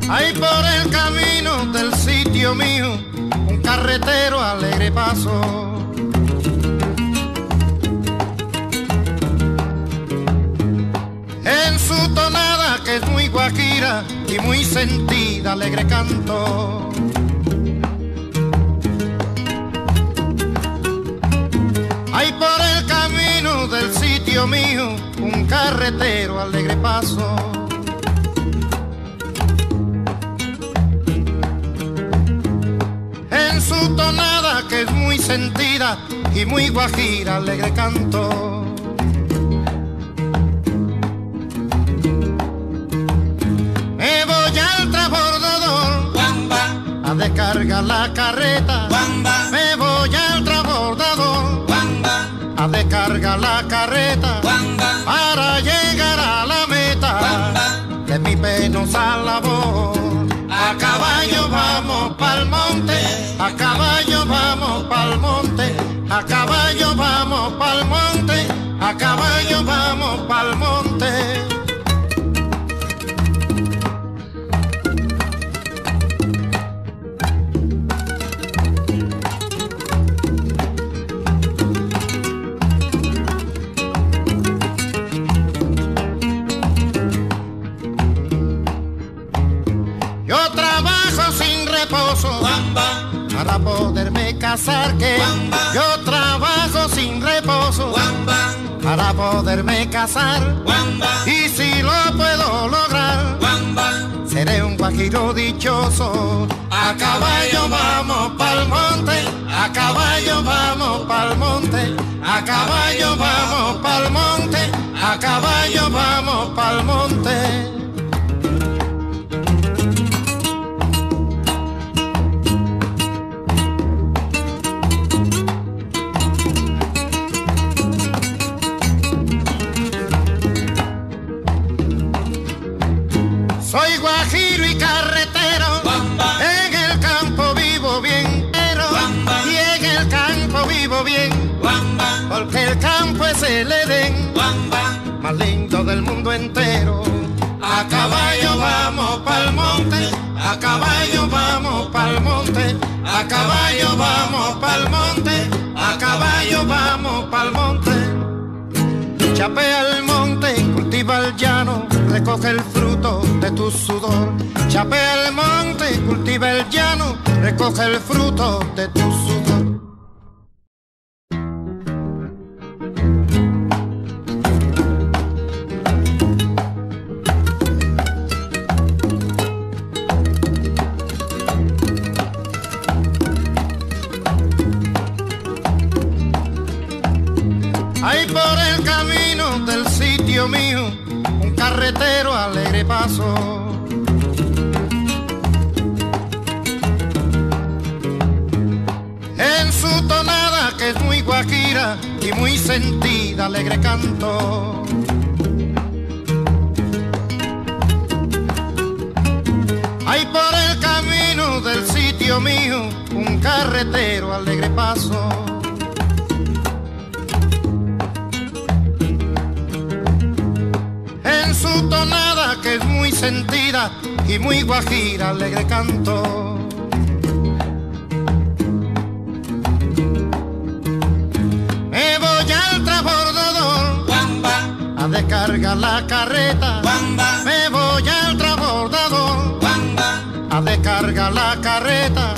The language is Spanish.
Hay por el camino del sitio mío un carretero alegre paso. En su tonada que es muy guajira y muy sentida, alegre canto. Hay por el camino del sitio mío un carretero alegre paso. En su tonada que es muy sentida y muy guajira, alegre canto. Me voy al transbordador a descargar la carreta. Me voy al transbordador a descargar la carreta para llegar a la meta de mi penosa labor. A caballo vamos pa'l monte, a caballo vamos pa'l monte, a caballo vamos pa'l monte, a caballo vamos pa'l monte. Para poderme casar, que yo trabajo sin reposo para poderme casar, y si lo puedo lograr seré un guajiro dichoso. A caballo vamos pa'l monte, a caballo vamos pa'l monte, a caballo vamos pa'l monte, a caballo vamos pa'l monte. Soy guajiro y carretero, en el campo vivo bien, y en el campo vivo bien, porque el campo es el Edén más lindo del mundo entero. A caballo vamos pa'l monte, a caballo vamos pa'l monte, a caballo vamos pa'l monte, a caballo vamos pa'l monte. Chapea el monte, cultiva el llano, recoge el fruto de tu sudor. Chapea el monte, cultiva el llano, recoge el fruto de tu sudor. Hay por el camino del sitio mío un carretero alegre paso. En su tonada que es muy guajira y muy sentida, alegre canto. Hay por el camino del sitio mío un carretero alegre paso. En su tonada que es muy sentida y muy guajira, alegre canto. Me voy al transbordador a descargar la carreta. Me voy al transbordador a descargar la carreta